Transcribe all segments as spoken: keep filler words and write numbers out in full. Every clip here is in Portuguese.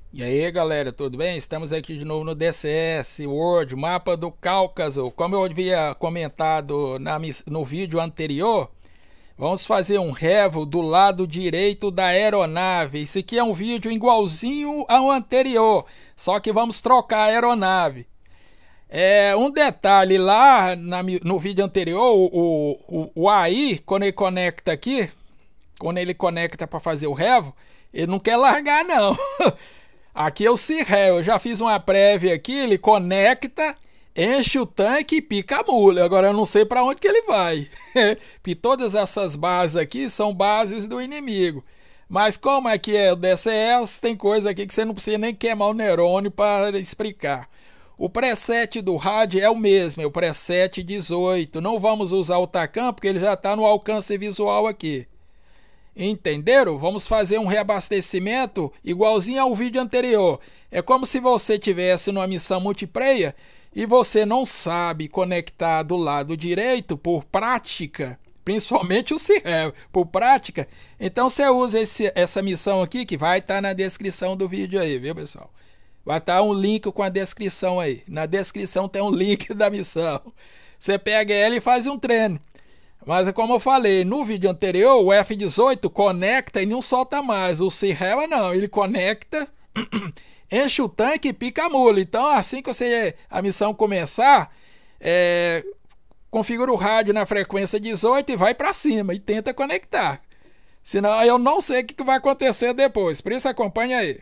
E aí galera, tudo bem? Estamos aqui de novo no D C S World, mapa do Cáucaso. Como eu havia comentado na, no vídeo anterior, vamos fazer um revo do lado direito da aeronave. Esse aqui é um vídeo igualzinho ao anterior, só que vamos trocar a aeronave. É, um detalhe lá na, no vídeo anterior, o, o, o A I, quando ele conecta aqui, quando ele conecta para fazer o revo, ele não quer largar não. Aqui é o Cirré, eu já fiz uma prévia aqui, ele conecta, enche o tanque e pica a mula. Agora eu não sei para onde que ele vai. Porque todas essas bases aqui são bases do inimigo. Mas como é que é o D C S, tem coisa aqui que você não precisa nem queimar o neurônio para explicar. O preset do rádio é o mesmo, é o preset dezoito. Não vamos usar o Tacan porque ele já está no alcance visual aqui. Entenderam? Vamos fazer um reabastecimento igualzinho ao vídeo anterior. É como se você tivesse numa missão multiplayer e você não sabe conectar do lado direito por prática, principalmente o Cirré, por prática. Então você usa esse, essa missão aqui que vai estar na descrição do vídeo aí, viu pessoal? Vai estar um link com a descrição aí. Na descrição tem um link da missão. Você pega ela e faz um treino. Mas como eu falei no vídeo anterior, o F dezoito conecta e não solta mais. O Cirré não, ele conecta, enche o tanque e pica a mula. Então assim que você, a missão começar, é, configura o rádio na frequência dezoito e vai para cima e tenta conectar. Senão eu não sei o que vai acontecer depois, por isso acompanha aí.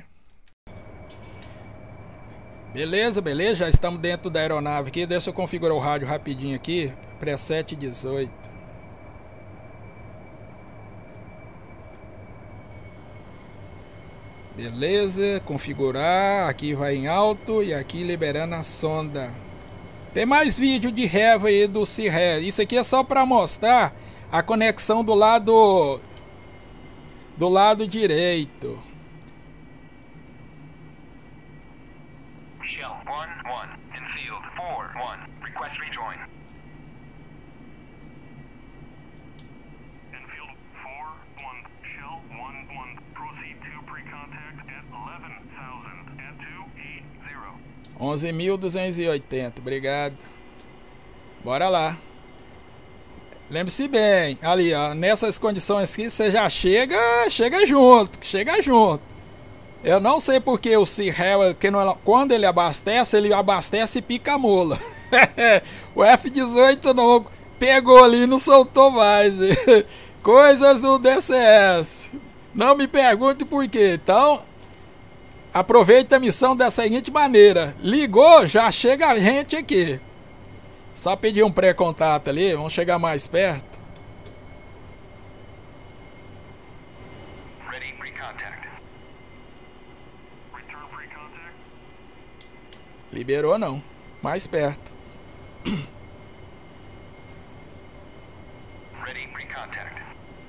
Beleza, beleza, já estamos dentro da aeronave aqui. Deixa eu configurar o rádio rapidinho aqui, preset dezoito. Beleza, configurar, aqui vai em alto e aqui liberando a sonda. Tem mais vídeo de revo aí do Cirré. Isso aqui é só para mostrar a conexão do lado do lado direito. Shell one one in field four one. Request rejoin. In field four one. Shell one one. Proceed to pre-contact at eleven thousand at two eight zero. onze mil duzentos e oitenta, obrigado. Bora lá. Lembre-se bem, ali ó, nessas condições aqui você já chega, chega junto, chega junto. Eu não sei porque o Cirré, quando ele abastece, ele abastece e pica a mula. O F dezoito não pegou ali e não soltou mais. Coisas do D C S. Não me pergunte por quê. Então, aproveita a missão da seguinte maneira. Ligou, já chega a gente aqui. Só pedir um pré-contato ali, vamos chegar mais perto. Ready pre-contact. Return pre-contact. Liberou não, mais perto. Ready pre-contact.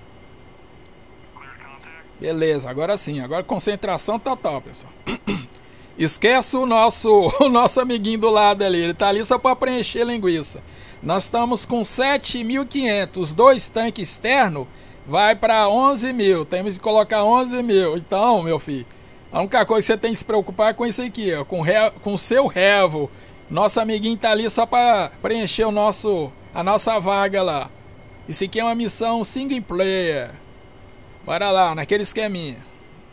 Clear contact. Beleza, agora sim, agora concentração total, pessoal. Esquece o nosso, o nosso amiguinho do lado ali, ele tá ali só para preencher linguiça. Nós estamos com sete mil e quinhentos, dois tanques externos, vai para onze mil, temos que colocar onze mil. Então, meu filho, a única coisa que você tem que se preocupar é com isso aqui, ó, com o com seu revo. Nosso amiguinho tá ali só para preencher o nosso, a nossa vaga lá. Isso aqui é uma missão single player. Bora lá, naquele esqueminha.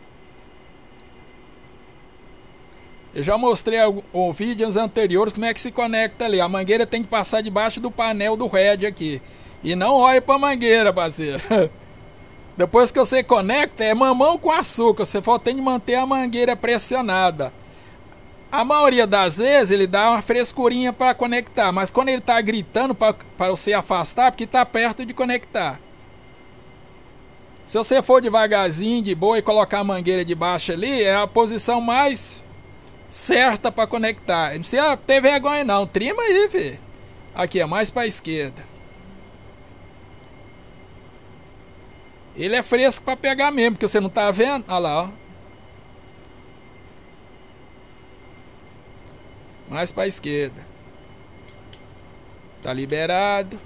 Eu já mostrei o vídeos anteriores como é que se conecta ali. A mangueira tem que passar debaixo do painel do R E D aqui. E não olhe para a mangueira, parceiro. Depois que você conecta, é mamão com açúcar. Você só tem que manter a mangueira pressionada. A maioria das vezes ele dá uma frescurinha para conectar. Mas quando ele está gritando para você afastar, porque está perto de conectar. Se você for devagarzinho, de boa e colocar a mangueira debaixo ali, é a posição mais certa para conectar. Não precisa ter vergonha não. Trima aí, filho. Aqui, é mais para a esquerda. Ele é fresco para pegar mesmo, porque você não tá vendo. Olha lá, ó. Mais para a esquerda. Tá liberado.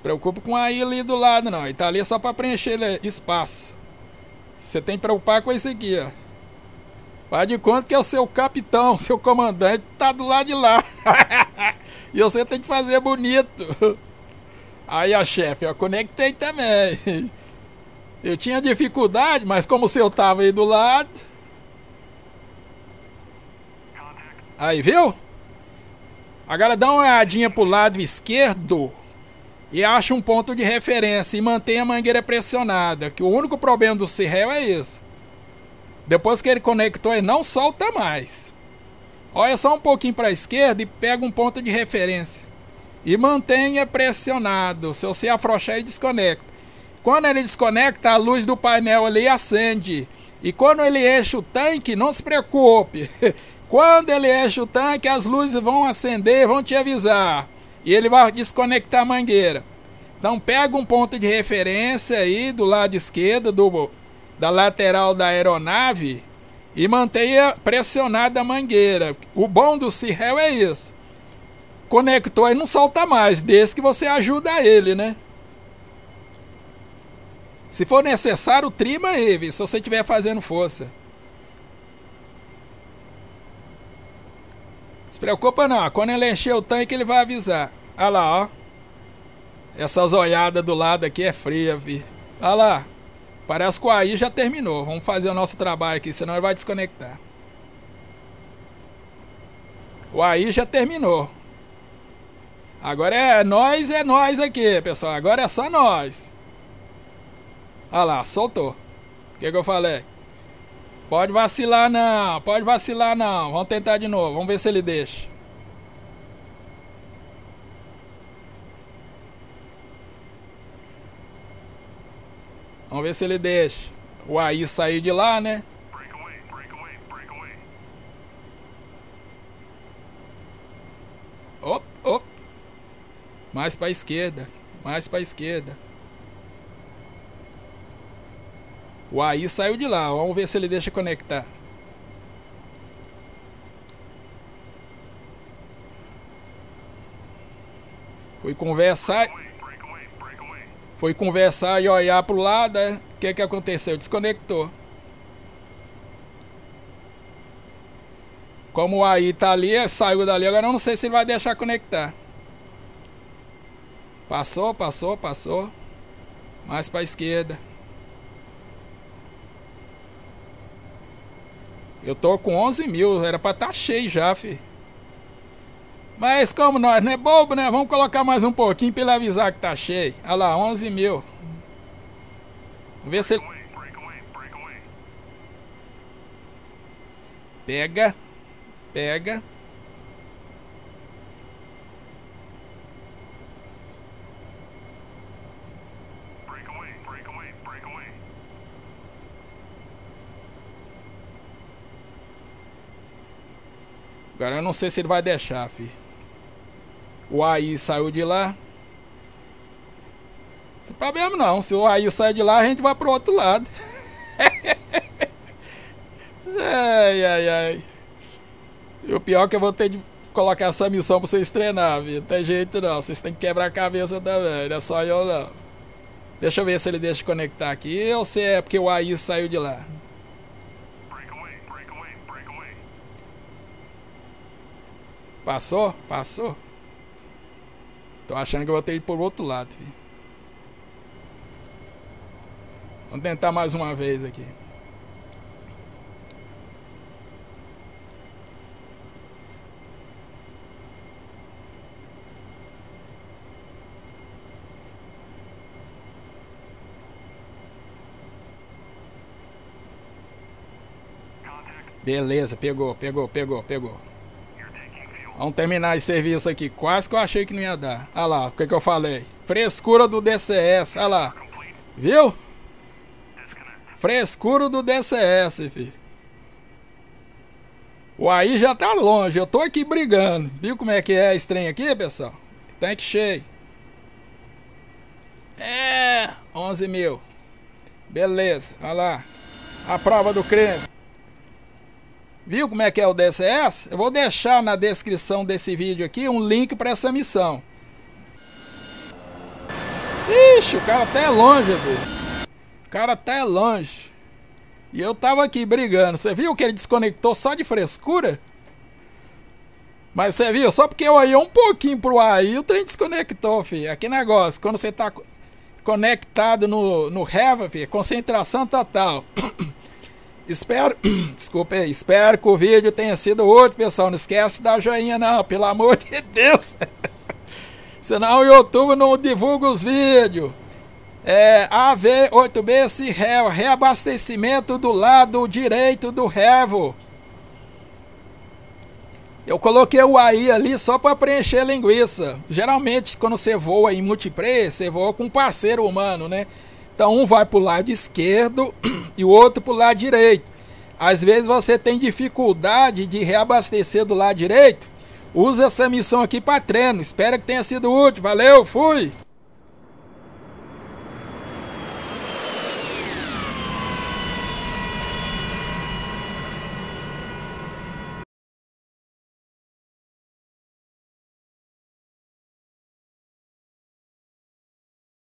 preocupa com a ilha ali do lado, não. Ele tá ali só para preencher espaço. Você tem que preocupar com isso aqui, ó. Faz de conta que é o seu capitão, seu comandante, tá do lado de lá. E você tem que fazer bonito. Aí, ó, chefe, eu conectei também. Eu tinha dificuldade, mas como o seu tava aí do lado. Aí, viu? Agora dá uma olhadinha pro lado esquerdo e acha um ponto de referência e mantenha a mangueira pressionada, que o único problema do Cirrel é isso. Depois que ele conectou, ele não solta mais. Olha só um pouquinho para a esquerda e pega um ponto de referência e mantenha pressionado. Se você afrouxar, ele desconecta. Quando ele desconecta, a luz do painel ali acende. E quando ele enche o tanque, não se preocupe. Quando ele enche o tanque, as luzes vão acender, vão te avisar. E ele vai desconectar a mangueira. Então pega um ponto de referência aí do lado esquerdo do, da lateral da aeronave e mantenha pressionada a mangueira. O bom do Cirrel é isso. Conectou e não solta mais, desde que você ajuda ele, né? Se for necessário, trima ele, se você estiver fazendo força. Se preocupa não, quando ele encher o tanque ele vai avisar. Olha lá, ó. Essas olhadas do lado aqui é fria, vi. Olha lá. Parece que o A I já terminou. Vamos fazer o nosso trabalho aqui, senão ele vai desconectar. O A I já terminou. Agora é nós, é nós aqui, pessoal. Agora é só nós. Olha lá, soltou. O que que eu falei? Pode vacilar não, pode vacilar não. Vamos tentar de novo, vamos ver se ele deixa. Vamos ver se ele deixa. O A I saiu de lá, né? Op, op. Mais para a esquerda, mais para a esquerda. O A I saiu de lá, vamos ver se ele deixa conectar. Foi conversar. Foi conversar e olhar pro lado, né? O que que aconteceu? Desconectou. Como o A I tá ali, saiu dali, agora eu não sei se ele vai deixar conectar. Passou, passou, passou. Mais para a esquerda. Eu tô com onze mil, era pra estar tá cheio já, fi. Mas como nós não é bobo, né? Vamos colocar mais um pouquinho pra ele avisar que tá cheio. Olha lá, onze mil. Vamos ver se ele... Pega. Pega. Agora eu não sei se ele vai deixar, fi. O A I saiu de lá. Sem problema não. Se o A I sair de lá, a gente vai pro outro lado. Ai, ai, ai. E o pior é que eu vou ter de colocar essa missão pra vocês treinar, viu? Não tem jeito não. Vocês têm que quebrar a cabeça também. Não é só eu não. Deixa eu ver se ele deixa conectar aqui ou se é porque o A I saiu de lá. Passou? Passou? Tô achando que eu vou ter que ir por outro lado, filho. Vamos tentar mais uma vez aqui. Beleza, pegou, pegou, pegou, pegou. Vamos terminar esse serviço aqui. Quase que eu achei que não ia dar. Olha lá, o que que eu falei. Frescura do D C S. Olha lá. Viu? Frescura do D C S, filho. O A I já tá longe. Eu tô aqui brigando. Viu como é que é esse trem aqui, pessoal? Tanque cheio. É, onze mil. Beleza, olha lá. A prova do creme. Viu como é que é o D C S? Eu vou deixar na descrição desse vídeo aqui um link para essa missão. Ixi, o cara até é longe, velho. O cara até é longe. E eu tava aqui brigando. Você viu que ele desconectou só de frescura? Mas você viu, só porque eu olhei um pouquinho pro ar aí, o trem desconectou, filho. Aqui negócio, quando você tá conectado no, no Reva, filho, concentração total. Espero, desculpa aí, espero que o vídeo tenha sido útil, pessoal. Não esquece de dar joinha não, pelo amor de Deus. Senão o YouTube não divulga os vídeos. É, A V oito B se Reva, reabastecimento do lado direito do Revo. Eu coloquei o A I ali só para preencher linguiça. Geralmente, quando você voa em multiplayer, você voa com um parceiro humano, né? Então, um vai para o lado esquerdo e o outro para o lado direito. Às vezes, você tem dificuldade de reabastecer do lado direito. Usa essa missão aqui para treino. Espero que tenha sido útil. Valeu, fui!